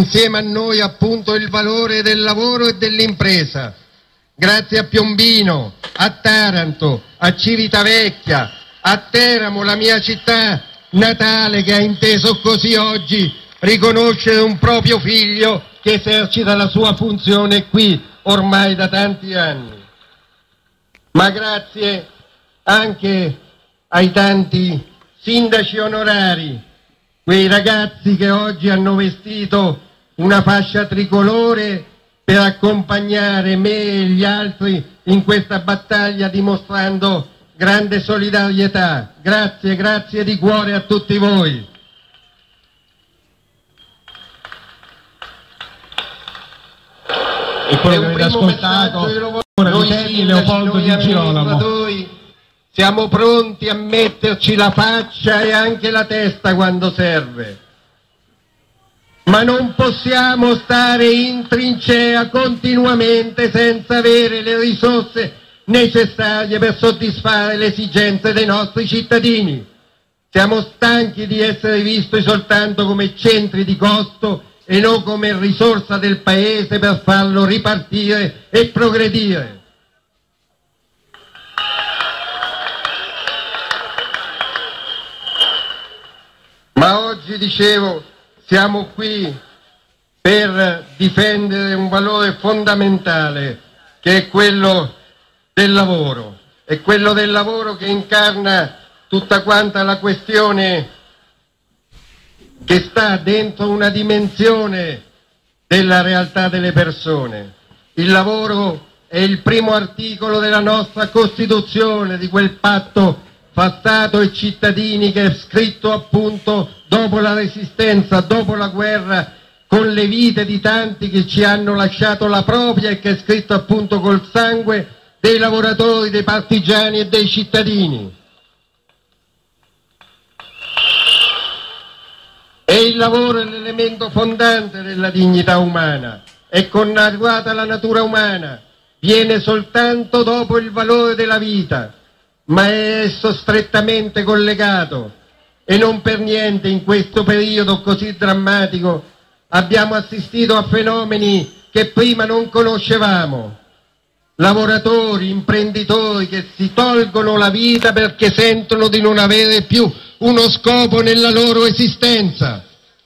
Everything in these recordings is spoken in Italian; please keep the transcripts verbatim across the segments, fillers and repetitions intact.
insieme a noi appunto il valore del lavoro e dell'impresa. Grazie a Piombino, a Taranto, a Civitavecchia, a Teramo, la mia città natale, che ha inteso così oggi riconoscere un proprio figlio che esercita la sua funzione qui ormai da tanti anni. Ma grazie anche ai tanti sindaci onorari, quei ragazzi che oggi hanno vestito una fascia tricolore per accompagnare me e gli altri in questa battaglia, dimostrando grande solidarietà. Grazie, grazie di cuore a tutti voi. E quello che avete ascoltato, noi sindaci, Leopoldo noi Di Girolamo. amministratori siamo pronti a metterci la faccia e anche la testa quando serve, ma non possiamo stare in trincea continuamente senza avere le risorse necessarie per soddisfare le esigenze dei nostri cittadini. Siamo stanchi di essere visti soltanto come centri di costo e non come risorsa del Paese per farlo ripartire e progredire. Ma oggi, dicevo, siamo qui per difendere un valore fondamentale che è quello del lavoro, è quello del lavoro che incarna tutta quanta la questione che sta dentro una dimensione della realtà delle persone. Il lavoro è il primo articolo della nostra Costituzione, di quel patto fra Stato e cittadini che è scritto appunto dopo la Resistenza, dopo la guerra, con le vite di tanti che ci hanno lasciato la propria, e che è scritto appunto col sangue dei lavoratori, dei partigiani e dei cittadini. E il lavoro è l'elemento fondante della dignità umana, è connaturata la natura umana, viene soltanto dopo il valore della vita, ma è esso strettamente collegato, e non per niente in questo periodo così drammatico abbiamo assistito a fenomeni che prima non conoscevamo. Lavoratori, imprenditori che si tolgono la vita perché sentono di non avere più uno scopo nella loro esistenza.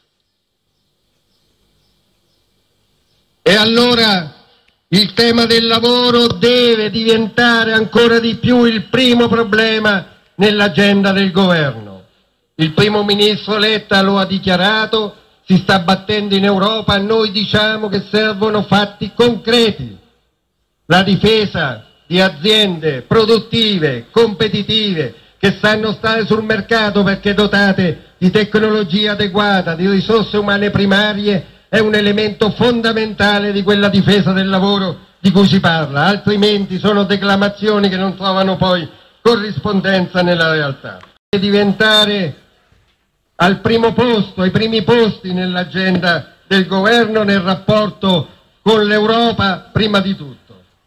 E allora il tema del lavoro deve diventare ancora di più il primo problema nell'agenda del governo. Il primo ministro Letta lo ha dichiarato, si sta battendo in Europa, noi diciamo che servono fatti concreti. La difesa di aziende produttive, competitive, che sanno stare sul mercato perché dotate di tecnologia adeguata, di risorse umane primarie, è un elemento fondamentale di quella difesa del lavoro di cui si parla, altrimenti sono declamazioni che non trovano poi corrispondenza nella realtà. Deve diventare al primo posto, ai primi posti nell'agenda del governo, nel rapporto con l'Europa prima di tutto.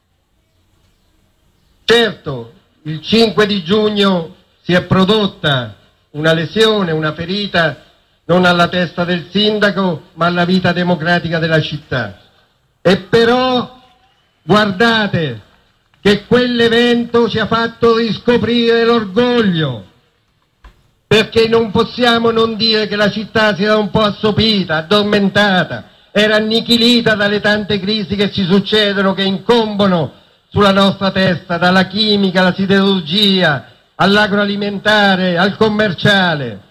Certo, il cinque di giugno si è prodotta una lesione, una ferita, non alla testa del sindaco, ma alla vita democratica della città. E però, guardate, che quell'evento ci ha fatto riscoprire l'orgoglio, perché non possiamo non dire che la città si era un po' assopita, addormentata, era annichilita dalle tante crisi che ci succedono, che incombono sulla nostra testa, dalla chimica alla siderurgia, all'agroalimentare, al commerciale.